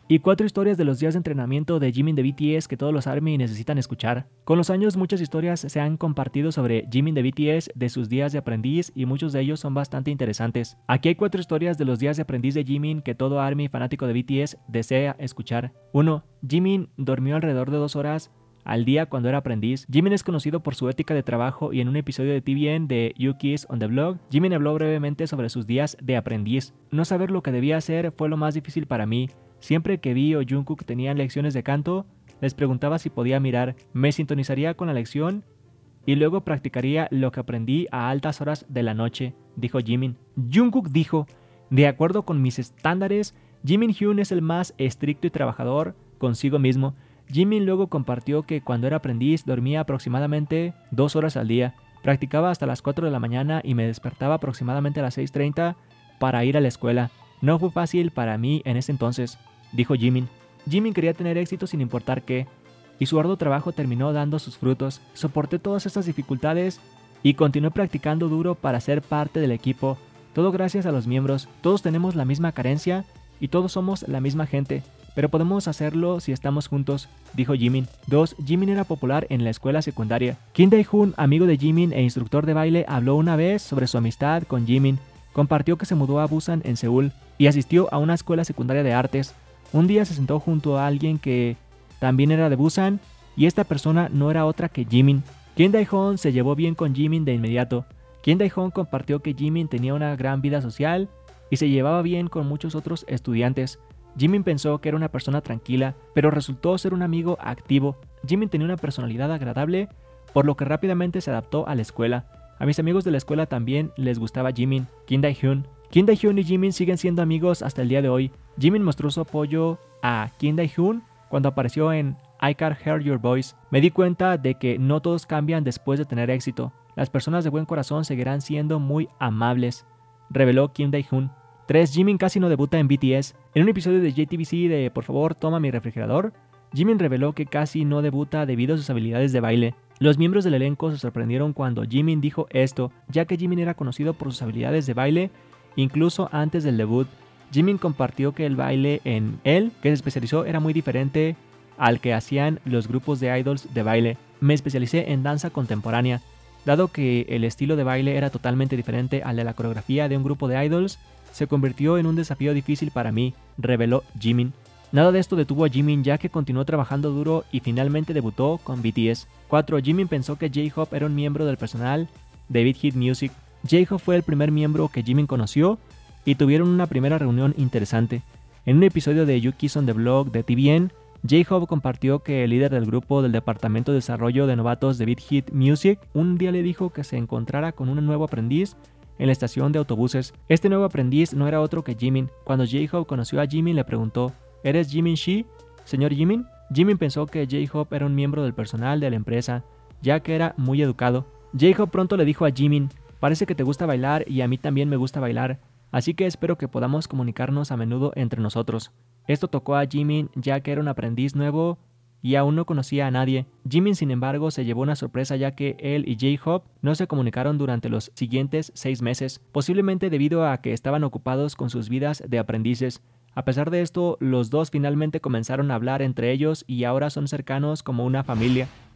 Y 4 historias de los días de entrenamiento de Jimin de BTS que todos los ARMY necesitan escuchar. Con los años muchas historias se han compartido sobre Jimin de BTS de sus días de aprendiz y muchos de ellos son bastante interesantes. Aquí hay 4 historias de los días de aprendiz de Jimin que todo ARMY fanático de BTS desea escuchar. 1. Jimin durmió alrededor de 2 horas al día cuando era aprendiz. Jimin es conocido por su ética de trabajo y en un episodio de TVN de You Kiss on the Blog, Jimin habló brevemente sobre sus días de aprendiz. No saber lo que debía hacer fue lo más difícil para mí. Siempre que Vi o Jungkook tenían lecciones de canto, les preguntaba si podía mirar, me sintonizaría con la lección y luego practicaría lo que aprendí a altas horas de la noche, dijo Jimin. Jungkook dijo, de acuerdo con mis estándares, Jimin Hyun es el más estricto y trabajador consigo mismo. Jimin luego compartió que cuando era aprendiz dormía aproximadamente 2 horas al día, practicaba hasta las 4 de la mañana y me despertaba aproximadamente a las 6:30 para ir a la escuela. No fue fácil para mí en ese entonces, dijo Jimin. Jimin quería tener éxito sin importar qué, y su arduo trabajo terminó dando sus frutos. Soporté todas estas dificultades y continué practicando duro para ser parte del equipo. Todo gracias a los miembros. Todos tenemos la misma carencia y todos somos la misma gente, pero podemos hacerlo si estamos juntos, dijo Jimin. 2. Jimin era popular en la escuela secundaria. Kim Dae-hoon, amigo de Jimin e instructor de baile, habló una vez sobre su amistad con Jimin. Compartió que se mudó a Busan en Seúl y asistió a una escuela secundaria de artes. Un día se sentó junto a alguien que también era de Busan y esta persona no era otra que Jimin. Kim Dae-hoon se llevó bien con Jimin de inmediato. Kim Dae-hoon compartió que Jimin tenía una gran vida social y se llevaba bien con muchos otros estudiantes. Jimin pensó que era una persona tranquila, pero resultó ser un amigo activo. Jimin tenía una personalidad agradable, por lo que rápidamente se adaptó a la escuela. A mis amigos de la escuela también les gustaba Jimin. Kim Dae-hoon. Kim Dae-hoon y Jimin siguen siendo amigos hasta el día de hoy. Jimin mostró su apoyo a Kim Dae-hoon cuando apareció en I Can't Hear Your Voice. Me di cuenta de que no todos cambian después de tener éxito. Las personas de buen corazón seguirán siendo muy amables, reveló Kim Dae-hoon. 3. Jimin casi no debuta en BTS. En un episodio de JTBC de Por favor toma mi refrigerador, Jimin reveló que casi no debuta debido a sus habilidades de baile. Los miembros del elenco se sorprendieron cuando Jimin dijo esto, ya que Jimin era conocido por sus habilidades de baile incluso antes del debut. Jimin compartió que el baile en él, que se especializó, era muy diferente al que hacían los grupos de idols de baile. Me especialicé en danza contemporánea. Dado que el estilo de baile era totalmente diferente al de la coreografía de un grupo de idols, se convirtió en un desafío difícil para mí, reveló Jimin. Nada de esto detuvo a Jimin ya que continuó trabajando duro y finalmente debutó con BTS. 4. Jimin pensó que J-Hope era un miembro del personal de Big Hit Music. J-Hope fue el primer miembro que Jimin conoció y tuvieron una primera reunión interesante. En un episodio de You Kiss on the Blog de TVN, J-Hope compartió que el líder del grupo del departamento de desarrollo de novatos de Big Hit Music un día le dijo que se encontrara con un nuevo aprendiz en la estación de autobuses. Este nuevo aprendiz no era otro que Jimin. Cuando J-Hope conoció a Jimin le preguntó, ¿eres Jimin Shi, señor Jimin? Jimin pensó que J-Hope era un miembro del personal de la empresa, ya que era muy educado. J-Hope pronto le dijo a Jimin, parece que te gusta bailar y a mí también me gusta bailar, así que espero que podamos comunicarnos a menudo entre nosotros. Esto tocó a Jimin ya que era un aprendiz nuevo y aún no conocía a nadie. Jimin, sin embargo, se llevó una sorpresa ya que él y J-Hope no se comunicaron durante los siguientes 6 meses, posiblemente debido a que estaban ocupados con sus vidas de aprendices. A pesar de esto, los dos finalmente comenzaron a hablar entre ellos y ahora son cercanos como una familia.